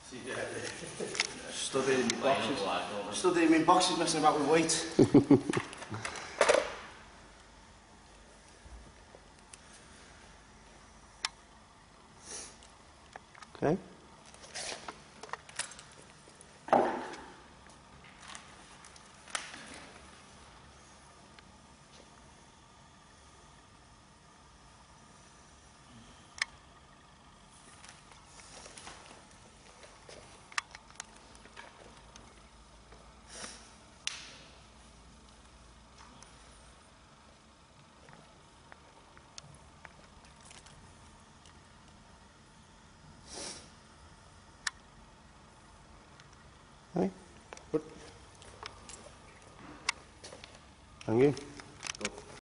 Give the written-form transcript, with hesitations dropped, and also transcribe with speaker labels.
Speaker 1: Stood in boxes. Stood in boxes messing about with weight.
Speaker 2: Okay. Okay. Good. Thank you.